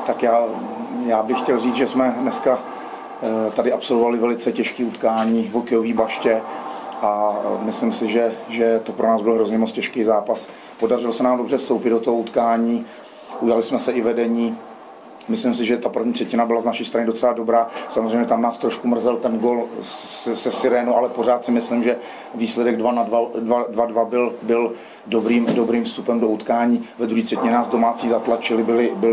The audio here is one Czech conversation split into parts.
Tak já bych chtěl říct, že jsme dneska tady absolvovali velice těžké utkání v hokejové baště a myslím si, že to pro nás byl hrozně moc těžký zápas. Podařilo se nám dobře vstoupit do toho utkání, ujali jsme se i vedení. Myslím si, že ta první třetina byla z naší strany docela dobrá. Samozřejmě tam nás trošku mrzel ten gol se Sirénou, ale pořád si myslím, že výsledek 2-2 byl dobrým vstupem do utkání. Ve druhé třetině nás domácí zatlačili,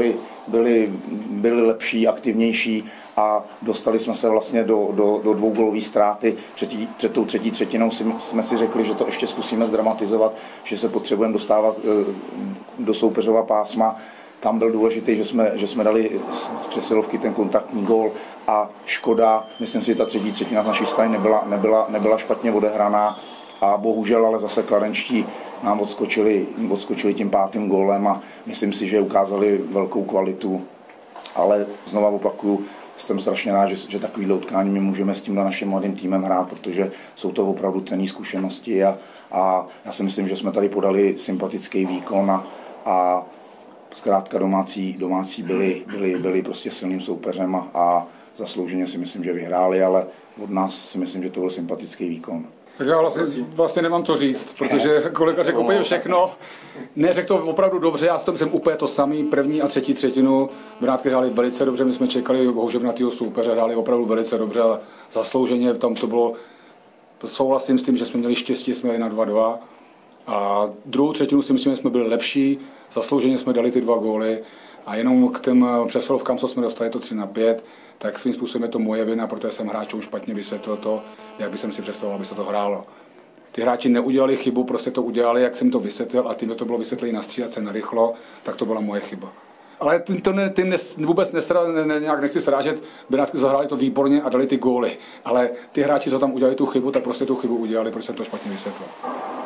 byli lepší, aktivnější a dostali jsme se vlastně do dvougolové ztráty. Před tou třetí třetinou jsme si řekli, že to ještě zkusíme zdramatizovat, že se potřebujeme dostávat do soupeřova pásma. Tam byl důležitý, že jsme dali z přesilovky ten kontaktní gól a škoda, myslím si, že ta třetí třetina z naší strany nebyla špatně odehraná a bohužel ale zase kladenští nám odskočili tím 5. gólem a myslím si, že ukázali velkou kvalitu, ale znova opakuju, jsem strašně rád, že takovýhle utkání my můžeme s tímhle naším mladým týmem hrát, protože jsou to opravdu cenné zkušenosti a já si myslím, že jsme tady podali sympatický výkon a zkrátka domácí byli prostě silným soupeřem a zaslouženě si myslím, že vyhráli, ale od nás si myslím, že to byl sympatický výkon. Tak já vlastně nemám co říct, protože kolega řekl úplně všechno. Neřekl to opravdu dobře, já s tom jsem úplně to samý. První a třetí třetinu Benátky hráli velice dobře, my jsme čekali houževnatýho soupeře, hráli opravdu velice dobře a zaslouženě tam to bylo. Souhlasím s tím, že jsme měli štěstí, jsme jeli na 2-2. A druhou třetinu si myslím, že jsme byli lepší, zaslouženě jsme dali ty 2 góly a jenom k těm přesilovkám, co jsme dostali to 3-5, tak svým způsobem je to moje vina, protože jsem hráčům špatně vysvětlil to, jak by jsem si představoval, aby se to hrálo. Ty hráči neudělali chybu, prostě to udělali, jak jsem to vysvětlil a tím to bylo vysvětlení na střídace narychlo, tak to byla moje chyba. Ale tím vůbec nějak nechci srážet, Benátky zahráli to výborně a dali ty góly, ale ty hráči, co tam udělali tu chybu, tak prostě tu chybu udělali, protože jsem to špatně vysvětlil.